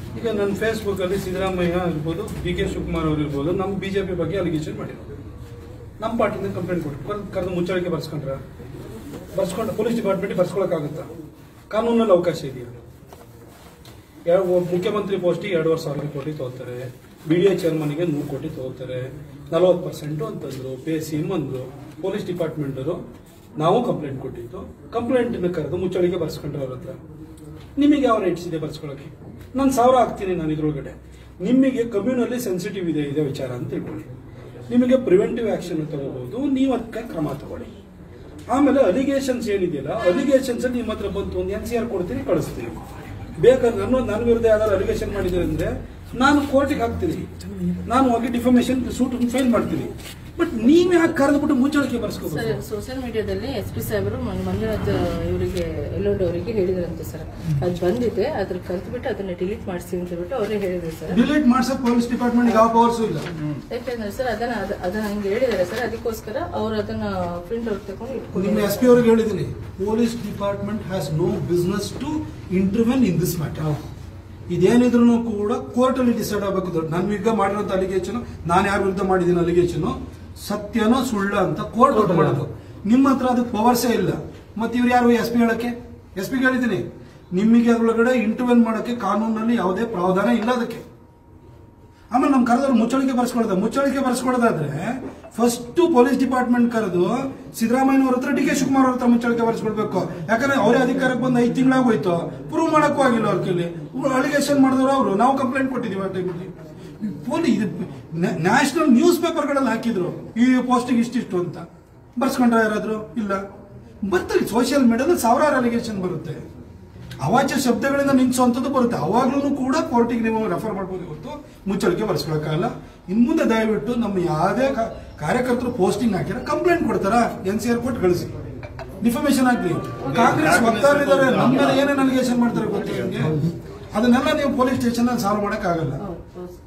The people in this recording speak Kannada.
ಈಗ ನನ್ನ ಫೇಸ್ಬುಕ್ ಅಲ್ಲಿ ಸಿದ್ದರಾಮಯ್ಯ ಇರ್ಬೋದು, ಡಿ.ಕೆ. ಶಿವಕುಮಾರ್ ಅವರು ಇರ್ಬೋದು, ನಮ್ಮ ಬಿಜೆಪಿ ಬಗ್ಗೆ ಅಲಿಗೇಷನ್ ಮಾಡಿರೋದು. ನಮ್ಮ ಪಾರ್ಟಿಯಿಂದ ಕಂಪ್ಲೇಂಟ್ ಕೊಟ್ಟು ಕರೆದು ಮುಚ್ಚಳಿಕೆ ಬರ್ಸ್ಕೊಂಡು ಪೊಲೀಸ್ ಡಿಪಾರ್ಟ್ಮೆಂಟ್ ಬರ್ಸ್ಕೊಳಕ್ಕಾಗುತ್ತಾ? ಕಾನೂನಲ್ಲಿ ಅವಕಾಶ ಇದೆಯಾ? ಮುಖ್ಯಮಂತ್ರಿ ಪೋಸ್ಟಿಗೆ 2,500 ಕೋಟಿ ತಗೋತಾರೆ, BDA ಚೇರ್ಮನ್ಗೆ 100 ಕೋಟಿ ತಗೋತಾರೆ, 40% ಅಂತಂದ್ರು, ಪೇ ಸಿಮ್ ಅಂದ್ರು. ಪೊಲೀಸ್ ಡಿಪಾರ್ಟ್ಮೆಂಟ್ ಅವರು ನಾವು ಕಂಪ್ಲೇಂಟ್ ಕೊಟ್ಟಿದ್ದು, ಕಂಪ್ಲೇಂಟ್ ಕರೆದು ಮುಚ್ಚಳಿಕೆ ಬರ್ಸ್ಕೊಂಡ್ರೆ ಅವ್ರ ಹತ್ರ. ನಿಮಗೆ ಯಾವ ರೈಟ್ಸ್ ಇದೆ ಬರ್ಸ್ಕೊಳಕ್ಕೆ? ನಾನು 1000 ಹಾಕ್ತೀನಿ ನಾನು ಇದ್ರೊಳಗಡೆ. ನಿಮಗೆ ಕಮ್ಯುನಲ್ಲಿ ಸೆನ್ಸಿಟಿವ್ ಇದೆ ವಿಚಾರ ಅಂತ ತಿಳ್ಕೊಳ್ಳಿ. ನಿಮಗೆ ಪ್ರಿವೆಂಟಿವ್ ಆಕ್ಷನ್ ತಗೋಬಹುದು, ನೀವು ಅದಕ್ಕೆ ಕ್ರಮ ತಗೊಳ್ಳಿ. ಆಮೇಲೆ ಅಲಿಗೇಷನ್ಸ್ ಏನಿದೆಯಲ್ಲ, ಅಲಿಗೇಷನ್ಸ್ ನಿಮ್ಮ ಹತ್ರ ಬಂತು ಒಂದು NCR ಕೊಡ್ತೀನಿ, ಕಳಿಸ್ತೀನಿ. ಬೇಕಾದ್ರೆ ನನ್ನ ವಿರುದ್ಧ ಯಾವ್ದಾದ್ರು ಅಲಿಗೇಷನ್ ಮಾಡಿದ್ರೆ ಅಂದ್ರೆ ನಾನು ಕೋರ್ಟಿಗೆ ಹಾಕ್ತೀನಿ, ನಾನು ಹೋಗಿ ಡಿಫಾಮೇಷನ್ ಸೂಟ್ ಫೈಲ್ ಮಾಡ್ತೀನಿ. ಬಟ್ ನೀವ್ ಯಾಕೆ ಕರೆದ್ಬಿಟ್ಟು ಮುಚ್ಚಳಿಕೆ ಬರ್ಸ್ಕೋಬಹುದು? ಸೋಷಿಯಲ್ ಮೀಡಿಯಾದಲ್ಲಿ SP ಸಾಹೇಬರು ಮಂಜುನಾಥ್ ಇವರಿಗೆ ಎಲ್ಲೋಡ್ ಅವರಿಗೆ ಹೇಳಿದ್ರಂತೆ ಸರ್, ಅದು ಬಂದಿದೆ, ಅದ್ರ ಕಲ್ತ್ಬಿಟ್ಟು ಅದನ್ನ ಡಿಲೀಟ್ ಮಾಡಿಸಿ ಅಂತ ಬಿಟ್ಟು ಅವರೇ ಹೇಳಿದ್ರು ಸರ್. ಡಿಲೀಟ್ ಮಾಡ್ಸಕ್ ಪೊಲೀಸ್ ಡಿಪಾರ್ಟ್ಮೆಂಟ್ ಯಾವ ಪವರ್ಸ್ ಇಲ್ಲ. ಯಾಕಂದ್ರೆ ಸರ್ ಅದನ್ನ ಹಂಗೆ ಹೇಳಿದಾರೆ ಸರ್, ಅದಕ್ಕೋಸ್ಕರ ಅವ್ರು ಅದನ್ನ ಪ್ರಿಂಟ್ ಔಟ್ ತಗೊಂಡು ಇಟ್ಕೊಂಡು. ನಿಮ್ಮ SP ಅವ್ರಿಗೆ ಹೇಳಿದ್ದೀನಿ, police department has no business to intervene in this matter. ಇದೇನಿದ್ರು ಕೂಡ ಕೋರ್ಟ್ ಅಲ್ಲಿ ಡಿಸೈಡ್ ಆಗಬೇಕು. ನನ್ನ ವಿರುದ್ಧ ಮಾಡಿರೋಂಥ ಅಲಿಗೇಷನ್, ನಾನು ಯಾರ ವಿರುದ್ಧ ಮಾಡಿದ್ದೀನಿ ಅಲಿಗೇಷನ್, ಸತ್ಯನೋ ಸುಳ್ಳ ಅಂತ ಕೋರ್ಟ್ ಮಾಡೋದು. ನಿಮ್ಮ ಹತ್ರ ಅದಕ್ಕೆ ಪವರ್ಸೇ ಇಲ್ಲ. ಮತ್ತೆ ಇವ್ರು ಯಾರು SP ಹೇಳಕ್ಕೆ? SP ಹೇಳಿದ್ದೀನಿ, ನಿಮಗೆ ಅದರೊಳಗಡೆ ಇಂಟರ್ವೆನ್ ಮಾಡೋಕ್ಕೆ ಕಾನೂನಲ್ಲಿ ಯಾವುದೇ ಪ್ರಾವಧಾನ ಇಲ್ಲ ಅದಕ್ಕೆ. ಆಮೇಲೆ ನಮ್ ಕರೆದವ್ರು ಮುಚ್ಚಳಿಕೆ ಬರ್ಸ್ಕೊಳ್ಳೋದಾದ್ರೆ ಫಸ್ಟ್ ಪೊಲೀಸ್ ಡಿಪಾರ್ಟ್ಮೆಂಟ್ ಕರೆದು ಸಿದ್ದರಾಮಯ್ಯನವ್ರ ಹತ್ರ ಡಿ.ಕೆ. ಶಿವಕುಮಾರ್ ಅವ್ರ ಹತ್ರ ಮುಚ್ಚಳಿಕೆ ಬರ್ಸ್ಕೊಳ್ಬೇಕು. ಯಾಕಂದ್ರೆ ಅವರೇ ಅಧಿಕಾರಕ್ಕೆ ಬಂದು 5 ತಿಂಗಳಾಗೋಯ್ತು, ಪ್ರೂವ್ ಮಾಡಕ್ಕೂ ಆಗಿಲ್ಲ ಅವ್ರ ಕೈಲಿ. ಅಲಿಗೇಷನ್ ಮಾಡಿದವರು ಅವರು, ನಾವು ಕಂಪ್ಲೇಂಟ್ ಕೊಟ್ಟಿದ್ದೀವಿ ಆ ಟೈಮಲ್ಲಿ. ನ್ಯಾಷನಲ್ ನ್ಯೂಸ್ ಪೇಪರ್ಗಳಲ್ಲಿ ಹಾಕಿದ್ರು ಈ ಪೋಸ್ಟಿಗೆ ಇಷ್ಟಿಷ್ಟು ಅಂತ. ಬರ್ಸ್ಕೊಂಡ್ರೆ ಯಾರಾದ್ರು? ಇಲ್ಲ. ಬರ್ತಾರೆ ಸೋಷಿಯಲ್ ಮೀಡಿಯಾದಲ್ಲಿ ಸಾವಿರಾರು ಅಲಿಗೇಷನ್ ಬರುತ್ತೆ, ಅವಾಚ್ಯ ಶಬ್ದಗಳಿಂದ ನಿಲ್ಲಿಸುವಂಥದ್ದು ಬರುತ್ತೆ. ಅವಾಗ್ಲೂ ಕೂಡ ಕೋರ್ಟಿಗೆ ನೀವು ರೆಫರ್ ಮಾಡ್ಬೋದು, ಇವತ್ತು ಮುಚ್ಚಳಿಕೆ ಬರ್ಸ್ಕೊಳಕ್ಕಾಗಲ್ಲ. ಇನ್ ಮುಂದೆ ದಯವಿಟ್ಟು ನಮ್ಮ ಯಾವುದೇ ಕಾರ್ಯಕರ್ತರು ಪೋಸ್ಟಿಂಗ್ ಹಾಕಿರ ಕಂಪ್ಲೇಂಟ್ ಕೊಡ್ತಾರ, NCR ಕೊಟ್ಟು ಕಳಿಸಿ, ಡಿಫಾಮೇಷನ್ ಹಾಕಿ. ಕಾಂಗ್ರೆಸ್ ವಕ್ತಾರರಿದ್ದಾರೆ, ನಮ್ಮ ಮೇಲೆ ಏನೇನು ಅಲಿಗೇಷನ್ ಮಾಡ್ತಾರೆ ಗೊತ್ತಿಲ್ಲ. ಅದನ್ನೆಲ್ಲ ನೀವು ಪೊಲೀಸ್ ಸ್ಟೇಷನ್ ಸಾಲ್ವ್ ಮಾಡಕ್ ಆಗಲ್ಲ.